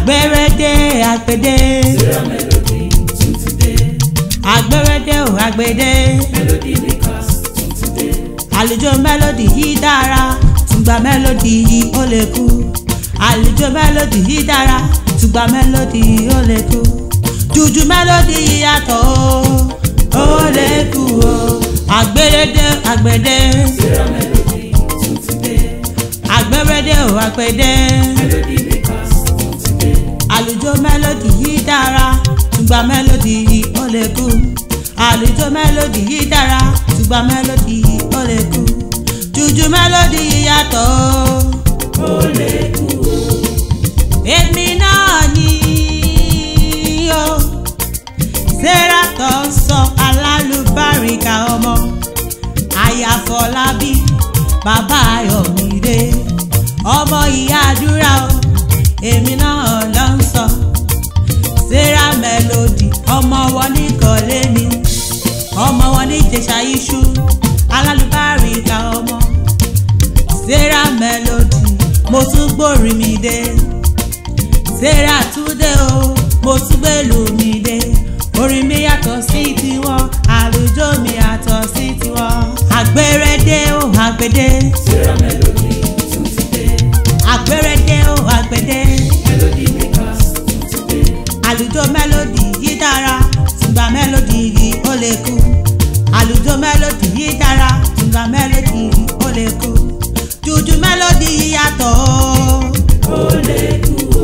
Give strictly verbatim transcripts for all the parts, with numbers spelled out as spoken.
Àgbèrèdè àgbèdè. Serah melody tún ti dé. Àgbèrèdè ò àgbèdè. Melody makers tún ti dé. Àlùjọ melody yìí dára, tùgbà melody yìí ó lè kú. Àlùjọ melody yìí dára, tùgbà melody yìí ó lè kú. Juju melody yìí yàtọ̀ ó lè kú o. Àgbèrèdè àgbèdè. Serah melody tún ti dé. Àgbèrèdè ò àgbèdè. Melody makers tún ti dé. Àlùjọ melody yìí dára, tùgbà melody yìí ó lè kú. Àlùjọ melody yìí dára, tùgbà melody yìí ó lè kú. Juju melody yìí yàtọ̀ ó lè kú o. èmi náà ni o. Serah tó ń sọ alálùbáríkà ọmọ. Àyàfọlábí bàbá Ayọ̀mídé. Ọmọ ìyá àdúrà o, èmi náà ló ń sọ. Serah melody ọmọ wọn ní kọ́lé ni. Ọmọ wọn ní Ìjẹ̀ṣà iṣu. Alálùbáríkà ọmọ. Serah melody mo tún gbórí mi dé. Serah túndé o, mo tún gbèlú mi dé. Orin mi yàtọ̀ sí tiwọn, àlùjọ mi yàtọ̀ sí tiwọn. Àgbèrèdè o àgbèdè. Serah melody tún ti dé. Àgbèrèdè o àgbèdè. Melody makers tún ti dé. Àlùjọ melody yìí dára, tùgbà melody yìí ó lè kú. Àlùjọ melody yìí dára, tùgbà melody yìí ó lè kú. Juju melody yìí yàtọ̀ ó lè kú o.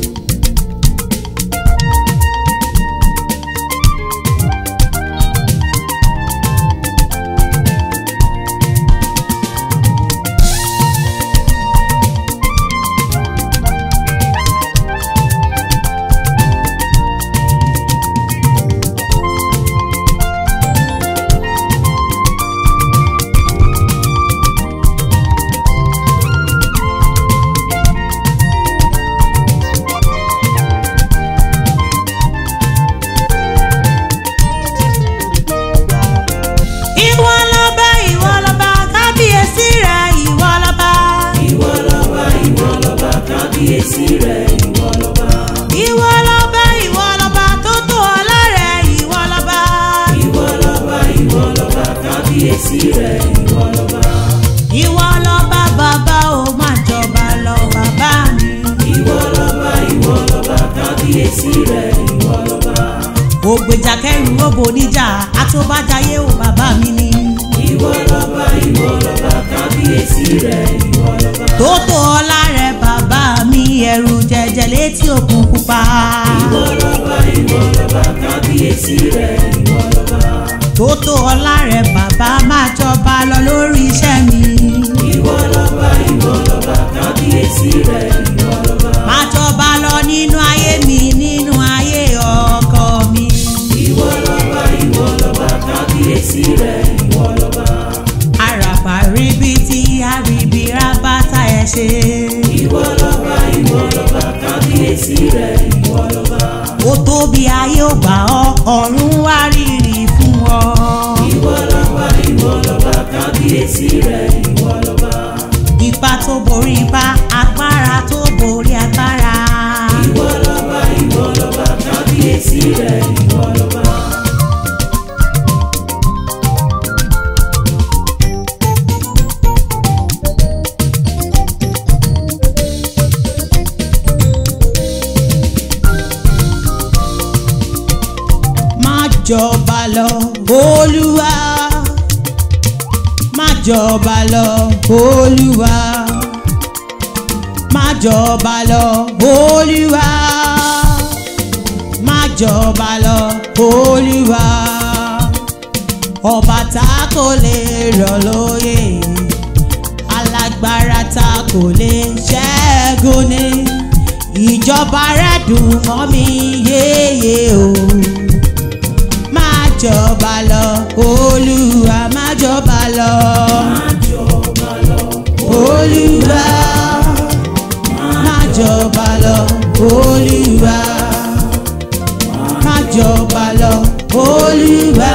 Iwoloba, Iwoloba, kábíyèsí rẹ̀ Iwoloba. Iwoloba, Iwoloba, kábíyèsí rẹ̀ Iwoloba. Iwoloba, Iwoloba, tó tó ọlá rẹ̀ Iwoloba. Iwoloba, Iwoloba, kábíyèsí rẹ̀ Iwoloba. Iwoloba bàbá o máa jọba lọ bàbá mi. Iwoloba, Iwoloba, kábíyèsí rẹ̀ Iwoloba. Ògbèjà kẹrù òbò níjà, àtòbájayé o bàbá mi ni. Iwoloba, Iwoloba, kábíyèsí rẹ̀ Iwoloba. Tó tó ọlá rẹ̀ bàbá mi, ẹ̀rù jẹ̀jẹ̀ létí òkun pupa. Iwoloba, Iwoloba, kábíyèsí rẹ̀ Iwoloba. Tó tó ọlá rẹ̀ bàbá máa jọba lọ lórí iṣẹ́ mi. Iwoloba, Iwoloba, kábíyèsí rẹ̀ Iwoloba. Máa jọba lọ nínú ayé mi, nínú ayé ọkọ mi. Iwoloba, Iwoloba, kábíyèsí rẹ̀ Iwoloba. Àràbà ríbi tí àríbi rábátà ẹ̀ ṣe. Iwoloba, Iwoloba, kábíyèsí rẹ̀ Iwoloba. Ó tóbi ayé ò gbà ọ́, ọ̀run wá rírì fún ọ. Iwoloba, Iwoloba, kábíyèsí rẹ̀ Iwoloba. Ipa tó borí ipa, agbára tó borí agbára. Iwoloba, Iwoloba, kábíyèsí rẹ̀ Iwoloba. Má jọba lọ Olúwa, má jọba lọ Olúwa, má jọba lọ Olúwa, má jọba lọ Olúwa. Ọba tá kò lè rọ̀ lóyè, alágbára tá kò lè ṣẹ́gun ni. Ìjọba rẹ̀ dùn mọ́ mi yéye o. Má jọba lọ Olúwa, má jọba lọ. Má jọba lọ Olúwa, má jọba lọ Olúwa, má jọba lọ Olúwa,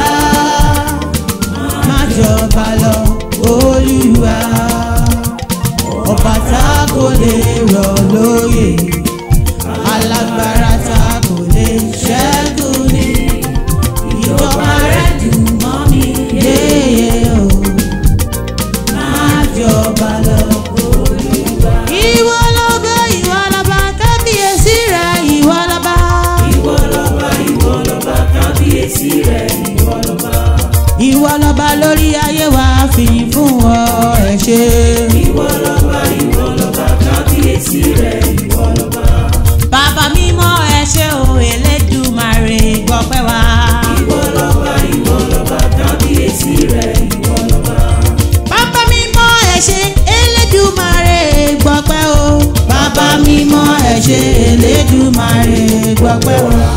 má jọba lọ Olúwa. Ọba tá kò lè rọ̀ lóyè, alágbára ta kò lè ṣẹ́gun ni. Ìjọba rẹ̀ dùn mọ́ mi. Yéyé o, Máa jọba lọ Olúwa. ìwọ lọ́ba, ìwọ lọ́ba, kábíyèsí rẹ̀ ìwọ lọ́ba. Ìwọ lọ́ba, ìwọ lọ́ba, kábíyèsí rẹ̀ ìwọ lọ́ba. Ìwọ lọ́ba lórí ayé wa, fìyìn fún ọ ẹ ṣé. Ìwọ lọ́ba, ìwọ lọ́ba, kábíyèsí rẹ̀ ìwọ lọ́ba. Bàbá mímọ́ ẹ ṣé o, Elédùmarè gbọpẹ́ wa. Ìwọ lọ́ba, ìwọ lọ́ba, kábíyèsí rẹ̀ ìwọ lọ́ba. Bàbá mímọ́ ẹ ṣé, Elédùmarè gbọpẹ́ o. Bàbá mímọ́ ẹ ṣé, Elédùmarè gbọpẹ́ wa.